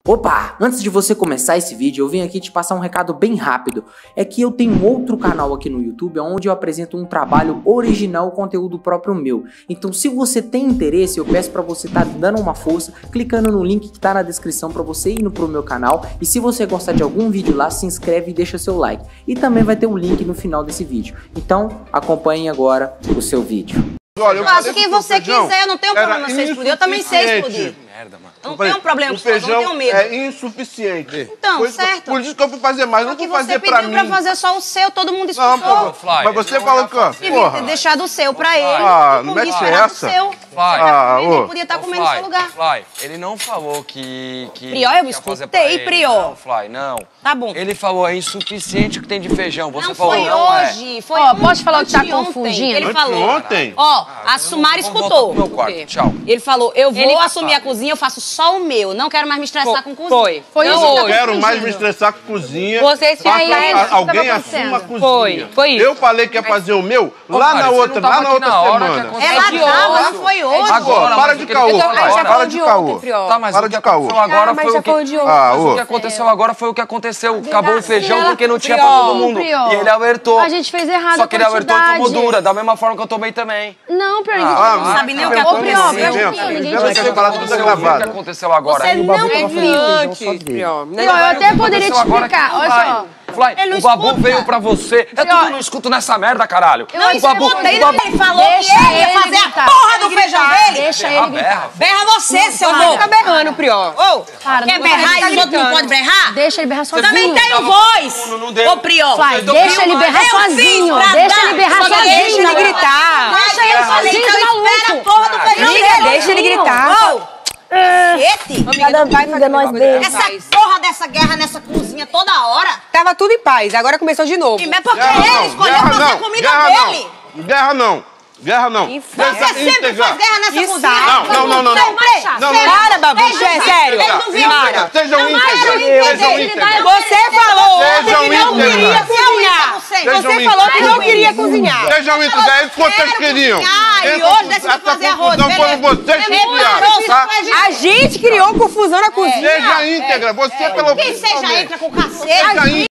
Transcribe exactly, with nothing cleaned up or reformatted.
Opa! Antes de você começar esse vídeo, eu vim aqui te passar um recado bem rápido. É que eu tenho outro canal aqui no YouTube, onde eu apresento um trabalho original, conteúdo próprio meu. Então, se você tem interesse, eu peço pra você estar tá dando uma força, clicando no link que tá na descrição pra você ir pro meu canal. E se você gostar de algum vídeo lá, se inscreve e deixa seu like. E também vai ter um link no final desse vídeo. Então, acompanhe agora o seu vídeo. Olha, eu faça o que você quiser, eu não tenho problema em você explodir. Eu também sei explodir. Merda, mano. Eu não tenho problema, o feijão eu não tenho medo. É insuficiente. Então, por certo. Por isso que eu fui fazer mais, não Porque vou fazer você pra pediu mim. pra fazer só o seu, todo mundo escutou. Não, pô, mas você falou que, ó, Devia porra. ter deixado o seu pra ele. Ah, e não comigo mete esperado essa. o seu. Fly. Ah, ele ô. podia estar Ô, comendo no Fly, seu lugar. Fly, ele não falou que... que Prior, eu que ia fazer escutei, pra ele. Prior. Não, Fly, não. Tá bom. Ele falou, é insuficiente o que tem de feijão. Você Não falou, foi não é. hoje, foi Ó, posso falar o que tá anteontem confundindo? Ele falou. Ontem? Ó, a Sumara Vou voltar escutou. pro meu quarto, tchau. Ele falou, eu vou Ele- assumir a cozinha, eu faço só o meu. Não quero mais me estressar com cozinha. Foi. Foi Não isso que Eu tá hoje. quero mais confundindo. me estressar com cozinha. Você se Faça- aí, a- isso que alguém tava assuma a acontecendo. cozinha. Foi, foi isso. Eu falei que ia fazer o meu Ô, lá Mari, na você outra, não tava lá na aqui outra na hora que semana. aconteceu. Ela É de tava, hoje. não foi hoje. Agora, para de caô, Então, para, já para foi de de caô. ontem, Prior. Tá, mas Para o que de caô. aconteceu agora Ah, mas foi já o que... foi de ontem. Ah, Mas ô. o que aconteceu agora foi o que aconteceu. Acabou o feijão Ela- porque não tinha Prior, pra todo mundo. Prior. E ele alertou. A gente fez errado Só que ele a alertou e tomou quantidade. dura, da mesma forma que eu tomei também. Não, Prior, Ah, ninguém Não sabe nem o que Ô, aconteceu. Prior, Vem, presta vem, atenção, ninguém vem, vai essa saber. parada tudo é Você ouviu o que gravado. aconteceu agora? Você não viu. Antes, Prior. Prior, eu até poderia te explicar, olha só. Fly, Ele não o Babu escuta. veio pra você. É tudo eu não escuto nessa merda, caralho. Não, o isso eu Babu, botei, o não. Babu... Ele falou Deixa que ele ia ele fazer a gritar. porra do feijão dele. Deixa Berra, ele gritar. berra. Berra você, seu Não louco. fica berrando, Prior. Ô, Para, quer não berrar vai e os outros não podem berrar? Deixa ele berrar sozinho. Também tenho voz. Não, não deu. Ô, Prior. Vai, deixa ele berrar Eu fiz sozinho. pra Deixa dar. ele berrar Só que sozinho. deixa ele gritar. Deixa ele sozinho, Então maluco. espera a porra do feijão Amiga, dele. deixa ele gritar. Ô, cacete. Cada vida nós dois. Essa porra dessa guerra nessa cozinha toda hora. Tava tudo em paz, agora começou de novo. E é porque Guerra ele não, escolheu guerra fazer a não, comida guerra dele. não. Guerra não, guerra não. Você sempre faz guerra nessa Que cozinha. saco. Não, não, não, não. Sempre. Não, não, Sempre. Para, Babu, Desde é o sério. Desde o vídeo. Para. Sejam Não, íntegros, mas eu sejam entendi. íntegros. Você falou ontem Sejam que não íntegros. queria cozinhar. Sejam Você falou que não íntegros. queria cozinhar. Sejam íntegros, é isso que vocês Quero queriam. cozinhar, e Essa- hoje decidiu essa fazer arroz, confusão foram beleza. vocês que É criaram, muito tá? A gente criou confusão na cozinha. Seja íntegra, você pelo Quem seja entra com cacete. Seja íntegra.